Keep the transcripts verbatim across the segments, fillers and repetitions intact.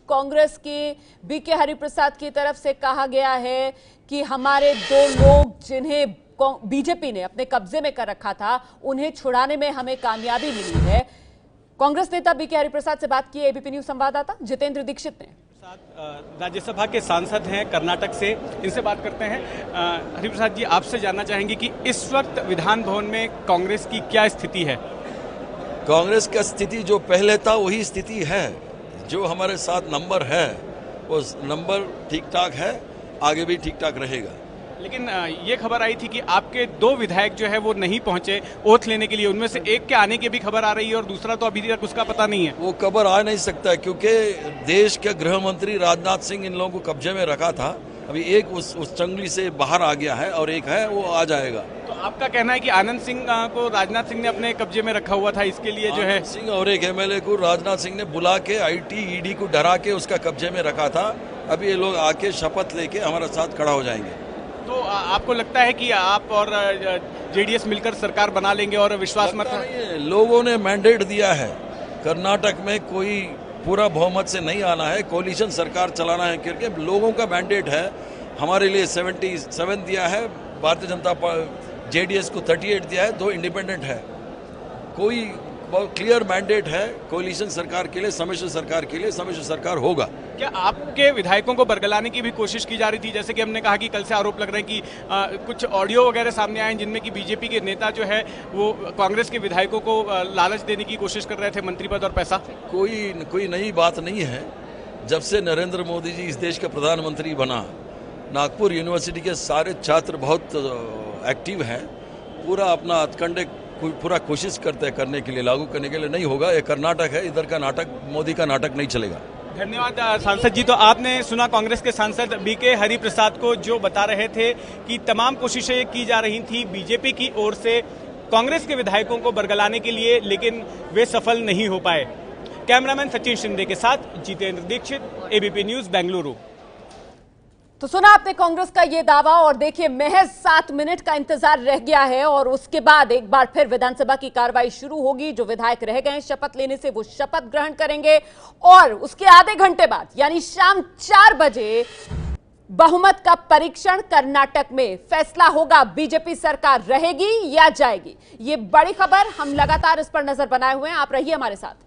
कांग्रेस के बी के हरिप्रसाद की तरफ से कहा गया है कि हमारे दो लोग जिन्हें बीजेपी ने अपने कब्जे में कर रखा था उन्हें छुड़ाने में हमें कामयाबी मिली है। कांग्रेस नेता बी के हरिप्रसाद से बात की एबीपी न्यूज संवाददाता जितेंद्र दीक्षित ने। राज्यसभा के सांसद हैं कर्नाटक से, इनसे बात करते हैं। हरिप्रसाद जी, आपसे जानना चाहेंगे कि इस वक्त विधान भवन में कांग्रेस की क्या स्थिति है? कांग्रेस का स्थिति जो पहले था वही स्थिति है। जो हमारे साथ नंबर है वो नंबर ठीक ठाक है, आगे भी ठीक ठाक रहेगा। लेकिन ये खबर आई थी कि आपके दो विधायक जो है वो नहीं पहुंचे ओथ लेने के लिए, उनमें से एक के आने की भी खबर आ रही है और दूसरा तो अभी तक उसका पता नहीं है। वो खबर आ नहीं सकता है क्योंकि देश के गृह मंत्री राजनाथ सिंह इन लोगों को कब्जे में रखा था। अभी एक उस उस चंगली से बाहर आ गया है और एक है वो आ जाएगा। तो आपका कहना है कि आनंद सिंह को राजनाथ सिंह ने अपने कब्जे में रखा हुआ था, इसके लिए जो है सिंह और एक एमएलए को राजनाथ सिंह ने बुला के आईटी ईडी को डरा के उसका कब्जे में रखा था। अभी ये लोग आके शपथ लेके हमारे साथ खड़ा हो जाएंगे। तो आपको लगता है कि आप और जेडीएस मिलकर सरकार बना लेंगे और विश्वास मत? लोगों ने मैंडेट दिया है, कर्नाटक में कोई पूरा बहुमत से नहीं आना है, कोलिशन सरकार चलाना है क्योंकि लोगों का मैंडेट है। हमारे लिए सतहत्तर दिया है, भारतीय जनता पार्टी जेडीएस को अड़तीस दिया है, दो इंडिपेंडेंट है। कोई बहुत क्लियर मैंडेट है कोलिशन सरकार के लिए, सम्मिश्र सरकार के लिए। सम्मिश्र सरकार होगा। क्या आपके विधायकों को बरगलाने की भी कोशिश की जा रही थी? जैसे कि हमने कहा कि कल से आरोप लग रहे हैं कि आ, कुछ ऑडियो वगैरह सामने आए जिनमें कि बीजेपी के नेता जो है वो कांग्रेस के विधायकों को लालच देने की कोशिश कर रहे थे, मंत्री पद और पैसा। कोई कोई नई बात नहीं है। जब से नरेंद्र मोदी जी इस देश का प्रधानमंत्री बना, नागपुर यूनिवर्सिटी के सारे छात्र बहुत एक्टिव हैं, पूरा अपना हथकंडे पूरा कोशिश करते हैं करने के लिए, लागू करने के लिए। नहीं होगा, ये कर्नाटक है, इधर का नाटक, मोदी का नाटक नहीं चलेगा। धन्यवाद सांसद जी। तो आपने सुना कांग्रेस के सांसद बी के हरिप्रसाद को, जो बता रहे थे कि तमाम कोशिशें की जा रही थी बीजेपी की ओर से कांग्रेस के विधायकों को बरगलाने के लिए, लेकिन वे सफल नहीं हो पाए। कैमरामैन सचिन शिंदे के साथ जितेंद्र दीक्षित, एबीपी न्यूज बेंगलुरु। तो सुना आपने कांग्रेस का ये दावा, और देखिए महज सात मिनट का इंतजार रह गया है और उसके बाद एक बार फिर विधानसभा की कार्रवाई शुरू होगी। जो विधायक रह गए शपथ लेने से वो शपथ ग्रहण करेंगे और उसके आधे घंटे बाद यानी शाम चार बजे बहुमत का परीक्षण कर्नाटक में फैसला होगा। बीजेपी सरकार रहेगी या जाएगी, ये बड़ी खबर। हम लगातार इस पर नजर बनाए हुए हैं, आप रहिए हमारे साथ।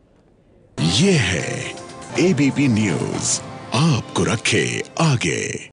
ये है एबीपी न्यूज, आपको रखे आगे।